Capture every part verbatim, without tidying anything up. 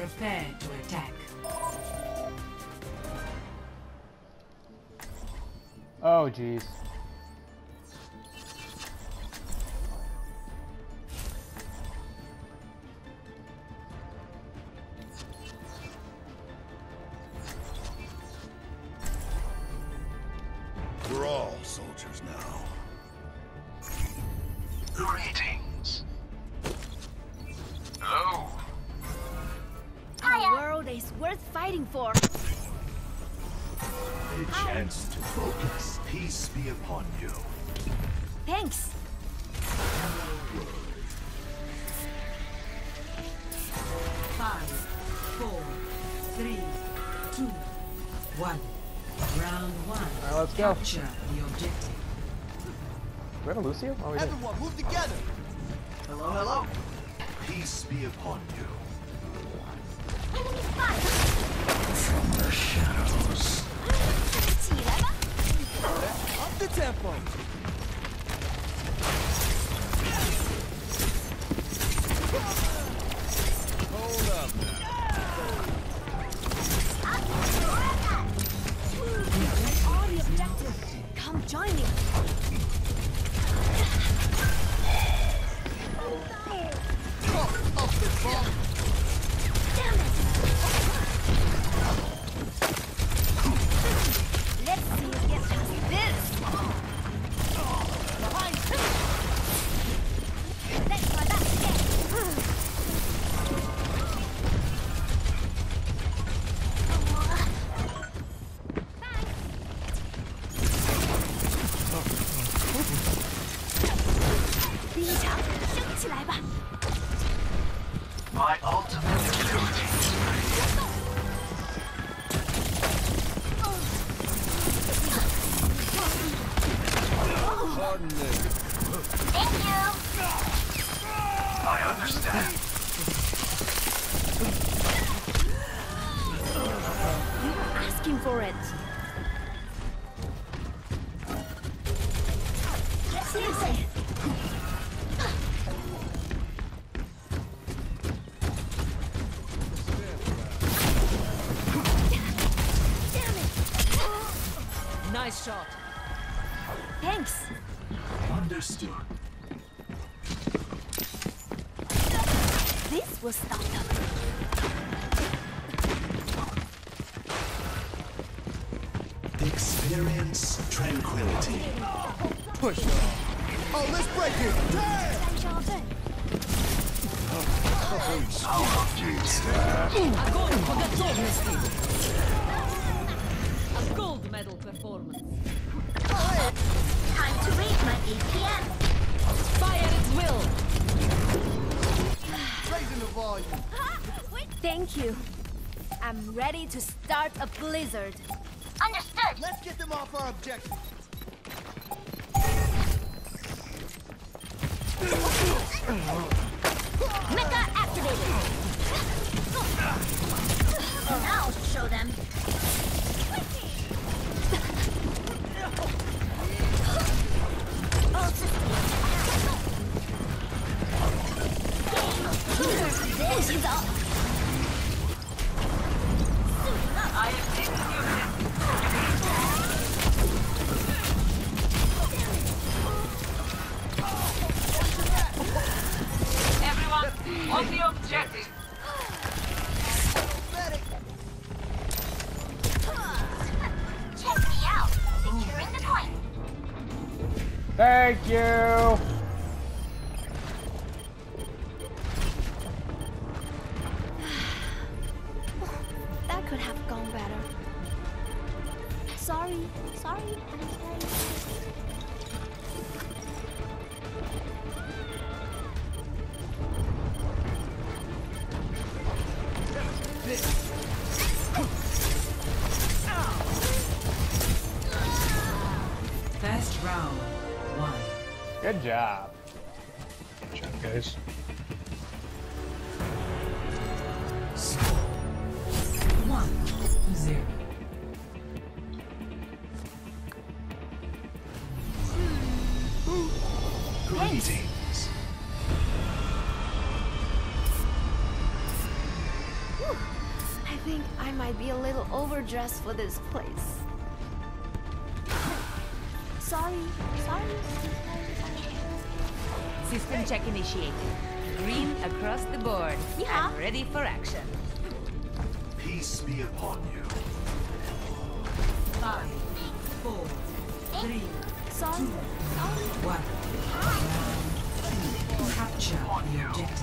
Prepare to attack. Oh, jeez. We're all soldiers now. Greetings. Hello. The world is worth fighting for. A chance to focus. Peace be upon you. Thanks. Five, four, three, two, one. Round one. Alright, let's go. Capture the objective. Do we have a Lucio? Oh, we do. Everyone, move together. Hello, hello. Peace be upon you. Enemy spotted. From the shadows. 起来吧。 Up the tempo. Hold up now. All the objective. Come join me. Up the ball. Damn it. Let's see you get past this. Behind him. Let's try that again.第一场，升起来吧！ My ultimate ability is ready. Pardon me. Thank you. I understand. You were asking for it. Seriously. Damn it. Nice shot. Thanks. Understood. This will stop them. Experience tranquility. Push off. Oh, let's break it. Damn. 三招对。 A gold for the Dynasty. A gold medal performance. Time to raise my A P M. Fire at will. Raising the volume. Thank you. I'm ready to start a blizzard. Understood. Let's get them off our objective. Mecha activated. Now I'll show them. This is all. I am executed. Everyone, on the objective. Medic. Check me out. Securing the point. Thank you! That could have gone better. Sorry, sorry, I'm sorry. First round, one. Good job. Good job, guys. One to zero. Greetings. Whew. think I might be a little overdressed for this place. Sorry, sorry. System check initiated. Green across the board. Yeah. And ready for action. Peace be upon you. Five, four, three, Sorry, sorry. one. Capture the objective.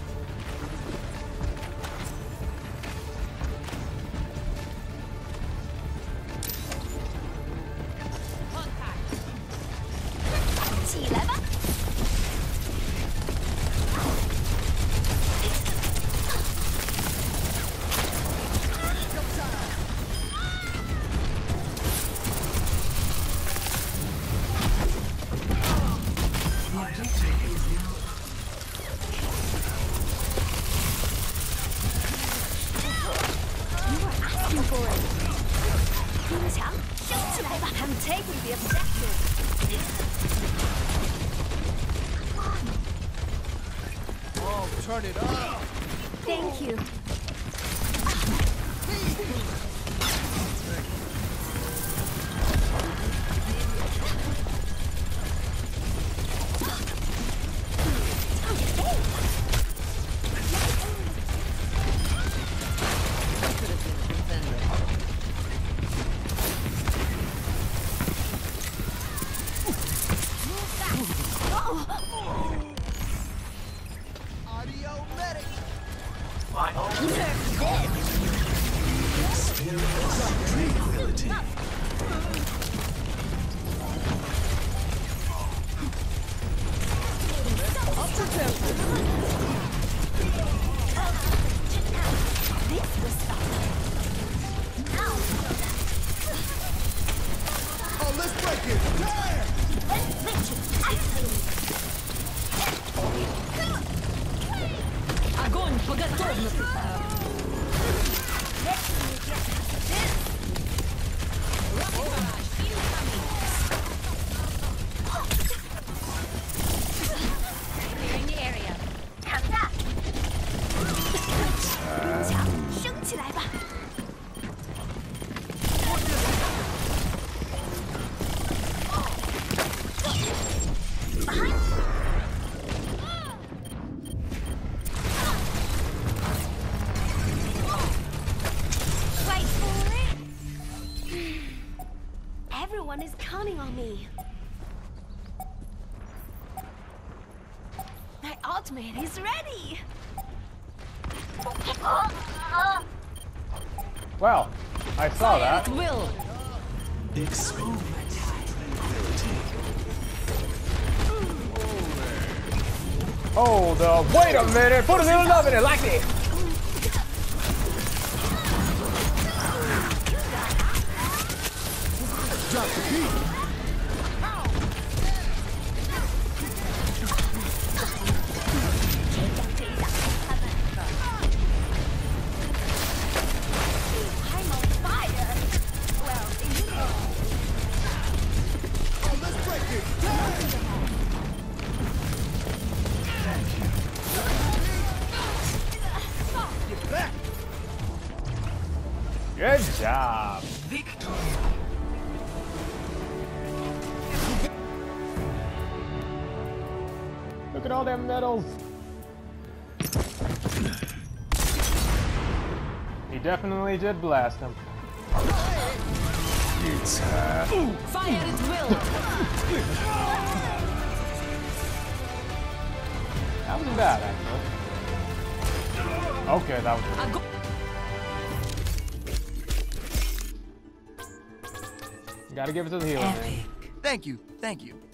I'm taking the objective. Oh, turn it up. Thank you. Audio medic. Oh, let's break it. Огонь по готовности. Clearing the area. 冰墙升起来吧。 Wait for it. Everyone is counting on me. My ultimate is ready. Well, I saw that. At will. Hold up. Wait a minute. Put a little love in it like this. Drop the beat. I'm on fire. Well, you know. Oh, let's break it. Get back. Good job. Look at all them medals. He definitely did blast him. It's uh, Fire at will. That wasn't bad, actually. Okay, that was good. Огонь. Gotta give it to the healer, man. Thank you, thank you.